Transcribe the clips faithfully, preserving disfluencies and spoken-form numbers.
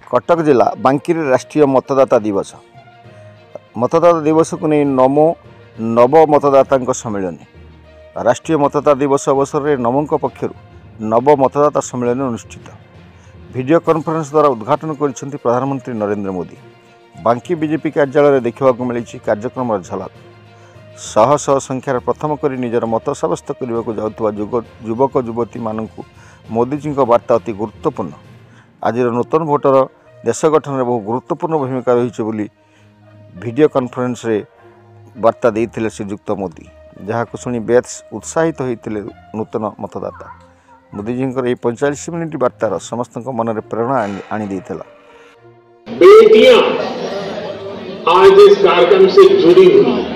कटक जिला बांकी राष्ट्रीय मतदाता दिवस मतदाता दिवस को नहीं नमो नव मतदाता सम्मेलन राष्ट्रीय मतदाता दिवस अवसर में नमों पक्षर नव मतदाता सम्मेलन अनुष्ठित वीडियो कॉन्फ्रेंस द्वारा उद्घाटन कर प्रधानमंत्री नरेंद्र मोदी। बांकी बीजेपी कार्यालय देखा मिली कार्यक्रम झलक शह शह संख्यार प्रथम कर निजर मत सब्यस्त करने को जाउथुवा युवक युवती मानू मोदीजी वार्ता अति गुरुत्वपूर्ण। आज नूतन भोटर देश गठन में बहु गुरुत्वपूर्ण भूमिका रही वीडियो कॉन्फ्रेंस रे वार्ता देते श्रीयुक्त मोदी, जहाँ शुणी बेस उत्साहित होते नूतन मतदाता। मोदीजी ये पैंतालीस मिनिट वार्तार समस्त मन में प्रेरणा आनी देता। बेटियां आज इस कार्यक्रम से जुड़ी हुई हैं।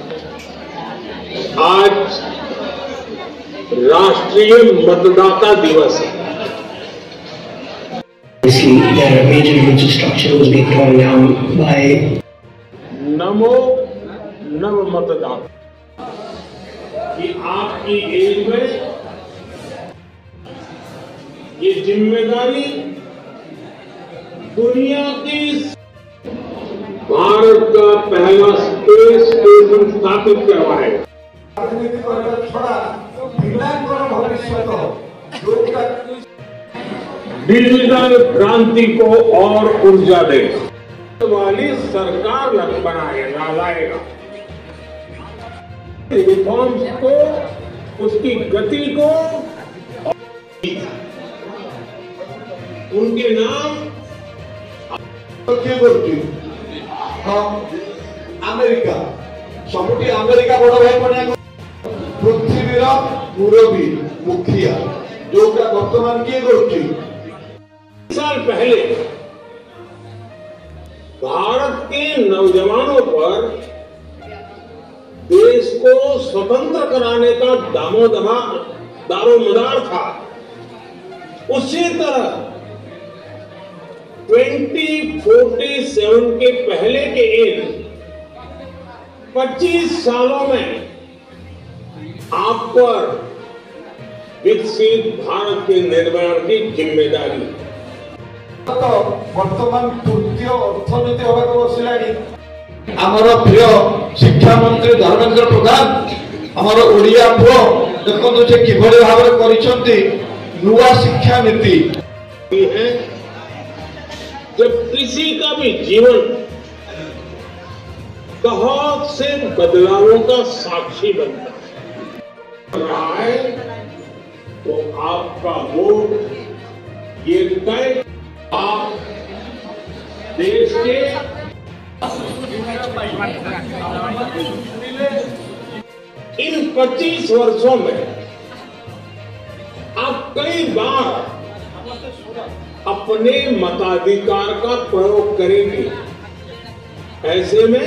आज राष्ट्रीय मतदाता दिवस है। There are major religious structures being torn down by नमो नव मतदाता कि आपकी एज में ये जिम्मेदारी दुनिया की भारत का पहला स्पेस स्टेशन स्थापित करवाएगा। डिजिटल क्रांति को और ऊर्जा देगा वाली सरकार बनाएगा लाएगा। रिफॉर्म्स को उसकी गति को उनके नाम अमेरिका सबुठी अमेरिका बड़ भाई बना पृथ्वीर मुरबी मुखिया जो वर्तमान किए करुच्ची साल पहले भारत के नौजवानों पर देश को स्वतंत्र कराने का दामोदमा दारोमदार था। उसी तरह ट्वेंटी फोर्टी सेवन के पहले के इन पच्चीस सालों में आप पर विकसित भारत के निर्माण की जिम्मेदारी वर्तमान तृतीय अर्थनीति होगा बसलानी। आमर प्रिय शिक्षा मंत्री धर्मेंद्र प्रधान आमर ओडिया पुओ देखो जे किभली भाव करिसंती नुवा शिक्षा नीति है। जब किसी का भी जीवन बहुत से बदलावों का साक्षी बनता रहा है तो आपका वोट ये तय आप देश के इन पच्चीस वर्षों में आप कई बार अपने मताधिकार का प्रयोग करेंगे। ऐसे में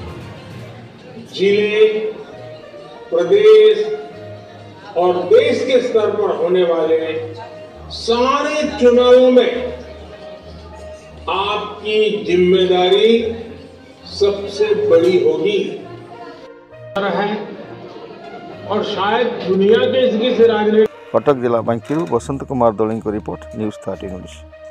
जिले, प्रदेश और देश के स्तर पर होने वाले सारे चुनावों में आपकी जिम्मेदारी सबसे बड़ी होगी है और शायद दुनिया के इसकी से राजनीति। कटक जिला बांकी बसंत कुमार दौली को रिपोर्ट न्यूज़ थर्टीन।